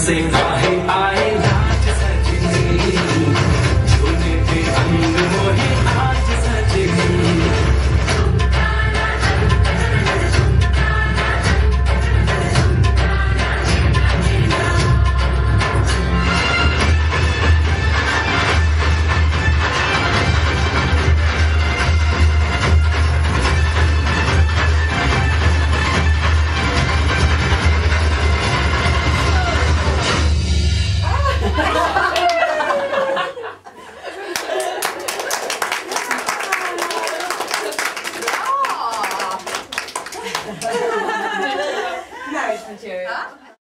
से राहे आए नाच सजनी झूले पे अंग मोहे आज सजनी Marriage material.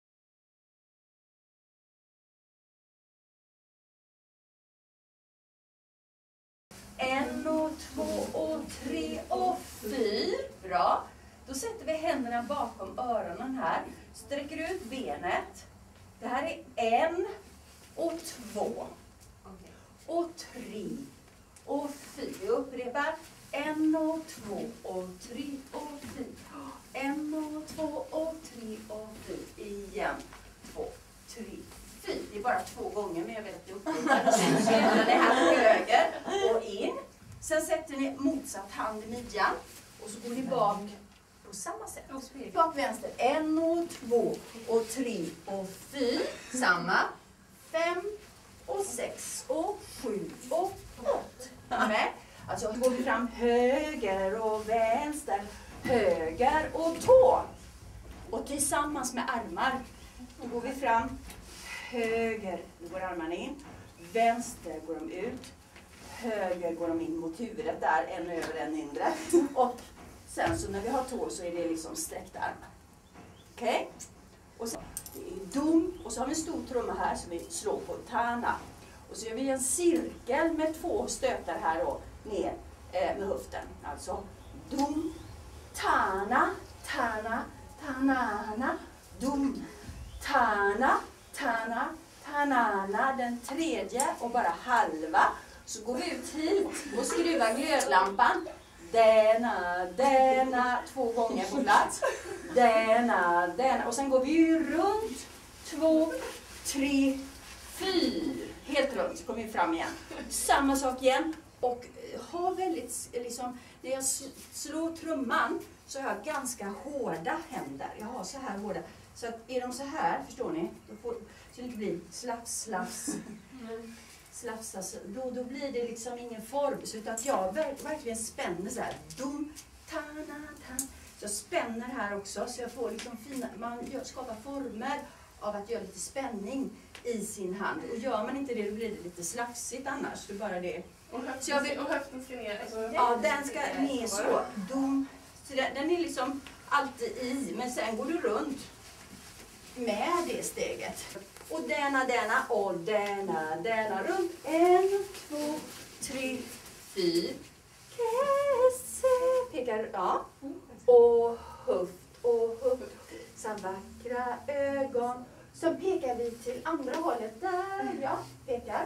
En och två och tre och fyra. Bra. Då sätter vi händerna bakom öronen här. Sträcker ut benet. Det här är en och två. Och tre och fyra. Vi upprepar. En och två och tre och fyra. En och två och tre och fyra. Igen. Två, tre, fyra. Det är bara 2 gånger, men jag vet att det upprepar. Så lämnar ni här på höger och in. Sen sätter ni motsatt hand i midjan. Och så går ni bak på samma sätt. Bak vänster. 1 och 2 och 3 och 4. Samma. 5 och 6 och 7 och 8. Med. Alltså går vi fram höger och vänster. Höger och tå. Och tillsammans med armar. Då går vi fram. Höger, då går armarna in. Vänster går de ut. Höger går de in mot huvudet där, en över en mindre. Och sen så när vi har tå så är det liksom sträckta armar. Okej? Och så det är dom. Och så har vi en stor trumma här som vi slår på tana. Och så gör vi en cirkel med 2 stötar här och ner med höften. Alltså dom, tana, tana, tanana, dom, tana, tana, tanana. Den tredje och bara halva. Så går vi ut hit och skruvar glödlampan. Denna, 2 gånger på plats. Denna. Och sen går vi ju runt. 2, 3, 4. Helt runt så kommer vi fram igen. Samma sak igen. Och ha väldigt, liksom, när jag slår trumman så har jag ganska hårda händer. Jag har så här hårda. Så att är de så här, förstår ni? Så det inte blir slafsas. Då blir det liksom ingen form. Så att jag verkligen spänner så här. Dum, tana, tan. Så jag spänner här också. Så jag får liksom fina, skapar former av att göra lite spänning i sin hand. Och gör man inte det, då blir det lite slafsigt annars. Det är bara det. Och höften ska ner. Alltså, ja, den ska ner så. Dum. Så den är liksom alltid i. Men sen går du runt med det steget. Och denna och denna runt. 1, 2, 3, 4. Käse. Pekar, ja. Och höft. Så vackra ögon. Så pekar vi till andra hållet. Där, ja. Pekar.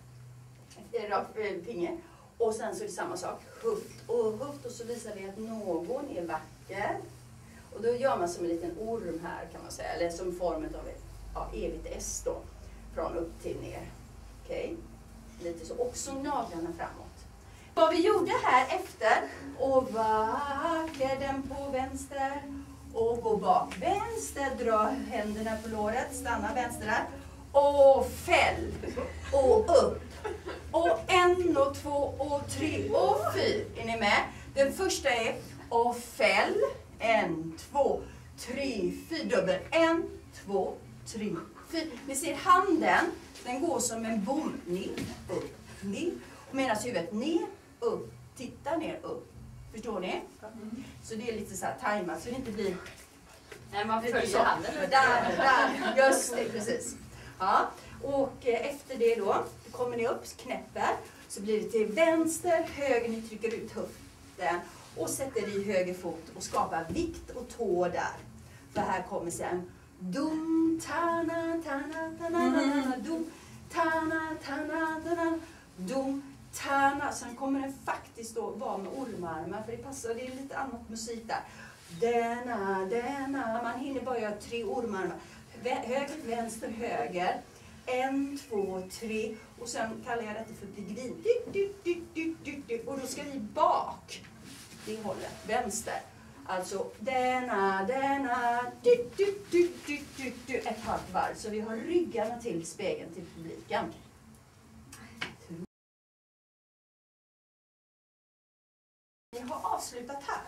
Finger. Och sen så är det samma sak. Höft. Och så visar vi att någon är vacker. Och då gör man som en liten orm här kan man säga. Eller som formen av ett evigt S då. Från upp till ner. Okej. Lite så. Och så naglarna framåt. Vad vi gjorde här efter. Och vacker den på vänster. Och gå bak vänster. Dra händerna på låret. Stanna vänster där. Och fäll. Och upp. Och 1 och 2 och 3 och 4. Är ni med? Den första är och fäll. 1, 2, 3, 4. Dubbel. 1, 2, 3, 4. Ni ser handen. Den går som en bom. Ner, upp, ner. Och medan huvudet ner, upp. Titta ner, upp. Förstår ni? Så det är lite så här tajmat så det inte blir... Nej, man följer handen. Där. Just det, precis. Ja. Och efter det då kommer ni upp, knäpper. Så blir det till vänster, höger, ni trycker ut höften. Och sätter i höger fot och skapar vikt och tå där. För här kommer sen dum, tana, tana, tana, dum, tana, tana, tana, dum, tana. Sen kommer den faktiskt då vara med ormarmar. För det passar, det är lite annat musik där. Denna, man hinner bara göra 3 ormarmar. höger, vänster, höger. 1, 2, 3 och sen kallar jag detta för pigrin. Och då ska vi bak det hållet, vänster. Alltså denna, ett halvt varv. Så vi har ryggarna till spegeln till publiken. Vi har avslutat här.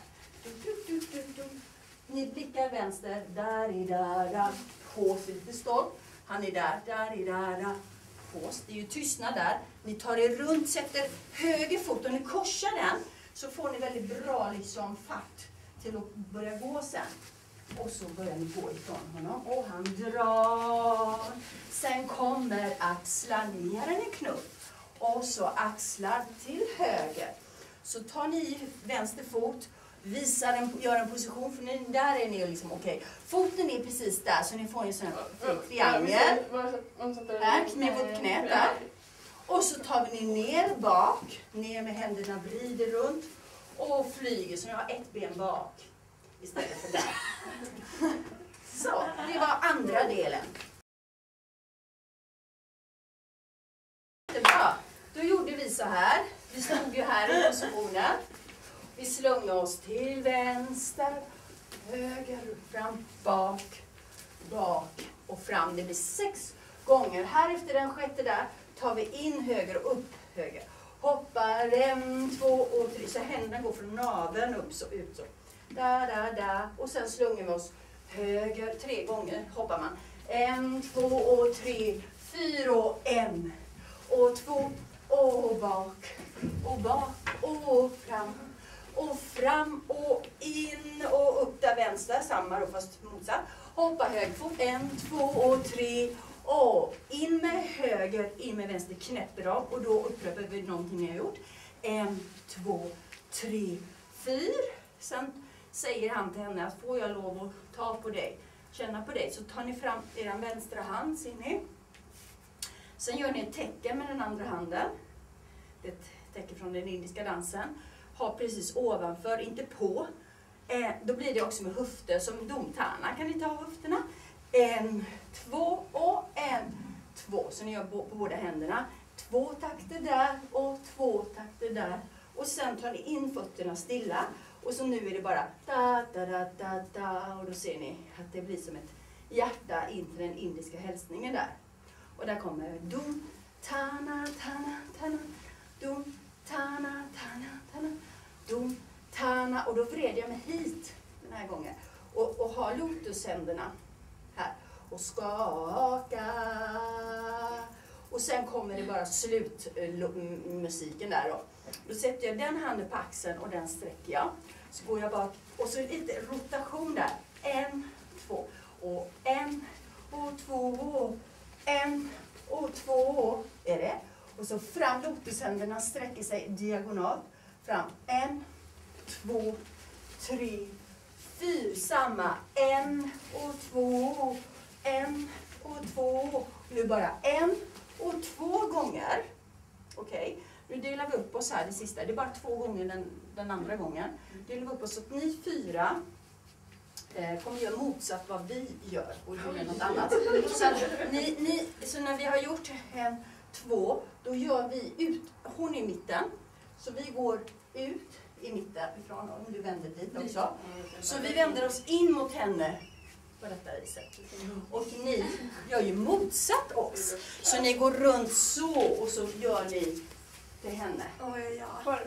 Ni blickar vänster, där, hås lite stolt. Han är där, hås. Det är ju tystnad där. Ni tar er runt, sätter höger fot och ni korsar den. Så får ni väldigt bra liksom fart till att börja gå sen. Och så börjar ni gå ifrån honom. Och han drar. Sen kommer axlar ner en knuff. Och så axlar till höger. Så tar ni vänster fot. Gör en position. För där är ni liksom okej. Foten är precis där. Så ni får en sån här triangel. Här, knä mot knät där. Och så tar vi ner bak. Ner med händerna, vrider runt. Och flyger så ni har ett ben bak. Istället för där. Så, det var andra delen. Bra. Då gjorde vi så här. Vi stod ju här i positionen. Vi slungade oss till vänster, höger, fram, bak och fram. Det blir 6 gånger. Här efter den sjätte där tar vi in höger och upp höger. Hoppar 1, 2 och 3. Så händerna går från naveln upp så ut så. Där. Och sen slungar vi oss höger 3 gånger. Hoppar man. 1, 2 och 3, 4 och 1. Och 2 och bak och fram. Och fram och in och upp där vänster. Samma då fast motsatt. Hoppa högerfot. 1, 2 och 3. Och in med höger, in med vänster. Knäpper av. Och då upprepar vi någonting ni har gjort. 1, 2, 3, 4. Sen säger han till henne att får jag lov att ta på dig, känna på dig. Så tar ni fram er vänstra hand, ser ni. Sen gör ni ett tecken med den andra handen. Det är ett tecken från den indiska dansen. Ha precis ovanför, inte på. Då blir det också med höfter som domtärna. Kan ni ta höfterna? 1, 2 och 1, 2. Så ni gör på båda händerna. 2 takter där och 2 takter där. Och sen tar ni in fötterna stilla. Och så nu är det bara da. Och då ser ni att det blir som ett hjärta in till den indiska hälsningen där. Och där kommer dum, tana, dum, tana, dum, tana. Och då vred jag mig hit den här gången. Och ha lotushänderna här. Och skaka. Och sen kommer det bara slutmusiken där då. Då sätter jag den handen på axeln och den sträcker jag. Så går jag bak och så lite rotation där. 1, 2 och 1 och 2. 1 och 2 är det. Och så fram, lotushänderna sträcker sig diagonalt. Fram 1, 2, 3, 4. Samma. 1 och 2. 1 och 2. Nu bara 1 och 2 gånger. Okej. Nu delar vi upp oss här det sista. Det är bara 2 gånger den andra gången. Delar vi upp oss så att ni 4 kommer göra motsatt vad vi gör. Och gör något annat. Så när vi har gjort 1, 2, då gör vi ut. Hon är i mitten. Så vi går ut i mitten ifrån. Om du vänder dit också. Så vi vänder oss in mot henne. På detta viset. Och ni gör ju motsatt oss. Så ni går runt så och så gör ni till henne. Och du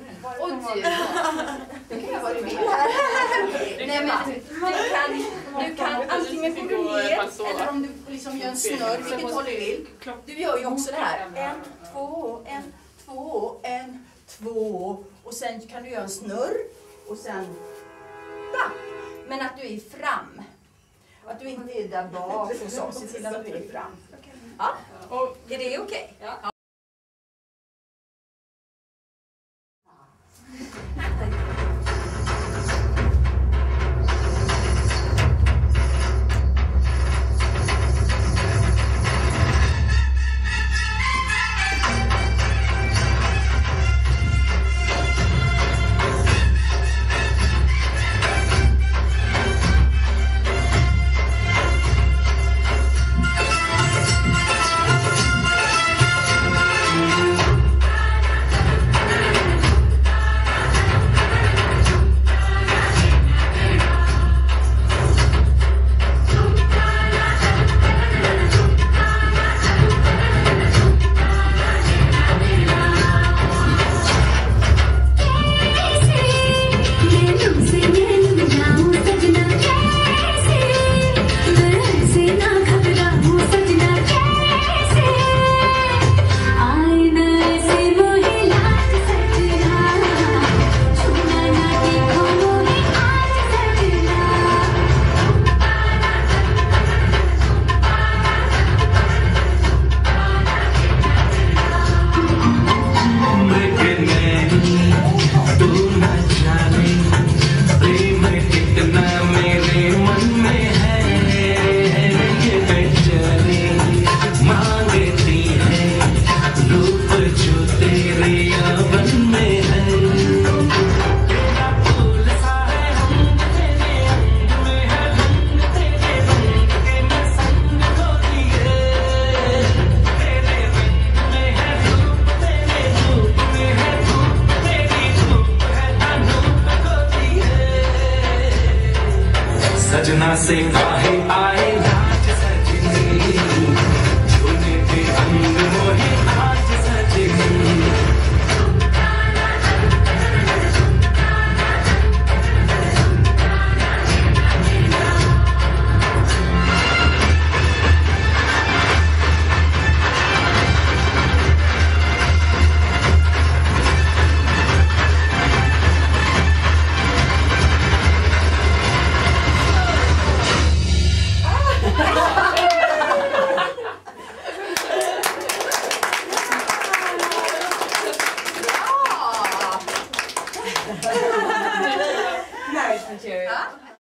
kan göra vad du vill här. Nej, men du kan antingen gå ner eller om du liksom gör en snurr, vilket håll du vill. Du gör ju också det här. 1, 2, 1, 2, 1, 2. Och sen kan du göra en snurr och sen back. Men att du är fram. Att du inte är där bak och så. Se till att du är fram. Ja? Är det okej? Ja. जहाँ से काहे आए राज सजनी झूले पे अंग मोहे आज सजनी Marriage material.